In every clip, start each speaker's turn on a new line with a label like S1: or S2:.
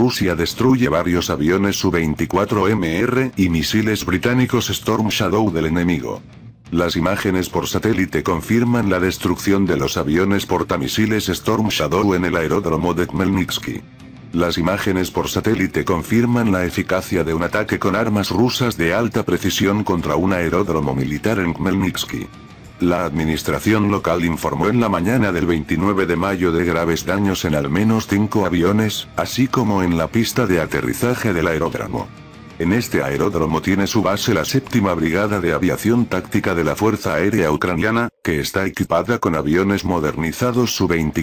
S1: Rusia destruye varios aviones Su-24MR y misiles británicos Storm Shadow del enemigo. Las imágenes por satélite confirman la destrucción de los aviones portamisiles Storm Shadow en el aeródromo de Khmelnytsky. Las imágenes por satélite confirman la eficacia de un ataque con armas rusas de alta precisión contra un aeródromo militar en Khmelnytsky. La administración local informó en la mañana del 29 de mayo de graves daños en al menos 5 aviones, así como en la pista de aterrizaje del aeródromo. En este aeródromo tiene su base la 7ª Brigada de Aviación Táctica de la Fuerza Aérea Ucraniana, que está equipada con aviones modernizados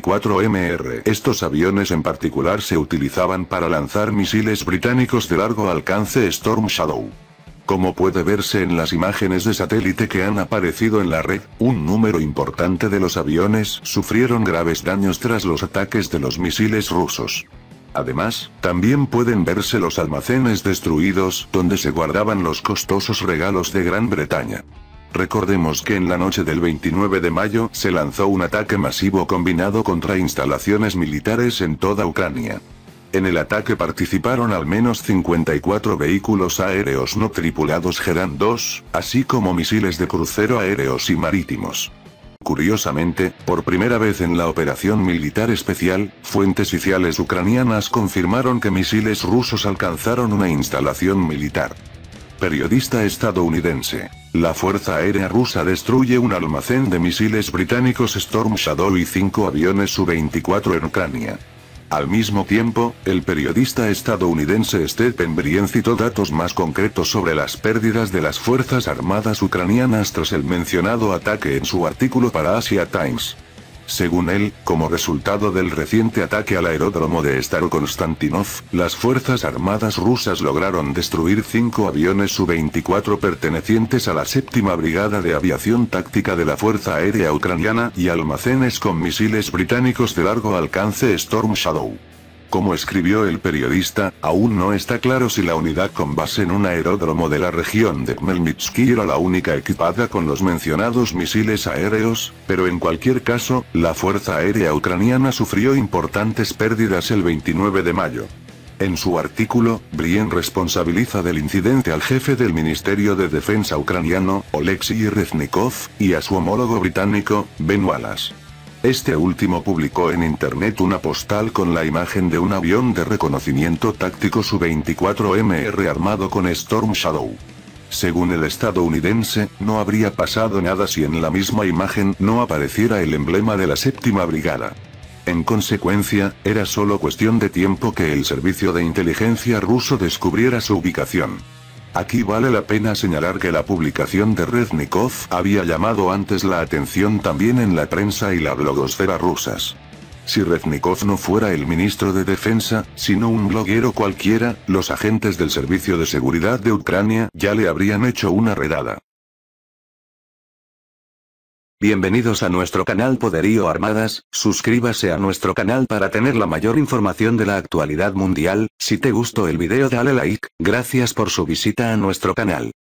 S1: Su-24MR. Estos aviones en particular se utilizaban para lanzar misiles británicos de largo alcance Storm Shadow. Como puede verse en las imágenes de satélite que han aparecido en la red, un número importante de los aviones sufrieron graves daños tras los ataques de los misiles rusos. Además, también pueden verse los almacenes destruidos, donde se guardaban los costosos regalos de Gran Bretaña. Recordemos que en la noche del 29 de mayo se lanzó un ataque masivo combinado contra instalaciones militares en toda Ucrania. En el ataque participaron al menos 54 vehículos aéreos no tripulados Gerand-2, así como misiles de crucero aéreos y marítimos. Curiosamente, por primera vez en la operación militar especial, fuentes oficiales ucranianas confirmaron que misiles rusos alcanzaron una instalación militar. Periodista estadounidense. La Fuerza Aérea Rusa destruye un almacén de misiles británicos Storm Shadow y 5 aviones Su-24 en Ucrania. Al mismo tiempo, el periodista estadounidense Stephen Brien citó datos más concretos sobre las pérdidas de las Fuerzas Armadas ucranianas tras el mencionado ataque en su artículo para Asia Times. Según él, como resultado del reciente ataque al aeródromo de Starokonstantinov, las Fuerzas Armadas rusas lograron destruir 5 aviones Su-24 pertenecientes a la 7ª Brigada de Aviación Táctica de la Fuerza Aérea Ucraniana y almacenes con misiles británicos de largo alcance Storm Shadow. Como escribió el periodista, aún no está claro si la unidad con base en un aeródromo de la región de Khmelnytsky era la única equipada con los mencionados misiles aéreos, pero en cualquier caso, la Fuerza Aérea Ucraniana sufrió importantes pérdidas el 29 de mayo. En su artículo, Brien responsabiliza del incidente al jefe del Ministerio de Defensa ucraniano, Oleksiy Reznikov, y a su homólogo británico, Ben Wallace. Este último publicó en internet una postal con la imagen de un avión de reconocimiento táctico Su-24MR armado con Storm Shadow. Según el estadounidense, no habría pasado nada si en la misma imagen no apareciera el emblema de la 7ª Brigada. En consecuencia, era solo cuestión de tiempo que el servicio de inteligencia ruso descubriera su ubicación. Aquí vale la pena señalar que la publicación de Reznikov había llamado antes la atención también en la prensa y la blogosfera rusas. Si Reznikov no fuera el ministro de Defensa, sino un bloguero cualquiera, los agentes del Servicio de Seguridad de Ucrania ya le habrían hecho una redada. Bienvenidos a nuestro canal Poderío Armadas, suscríbase a nuestro canal para tener la mayor información de la actualidad mundial. Si te gustó el video dale like, gracias por su visita a nuestro canal.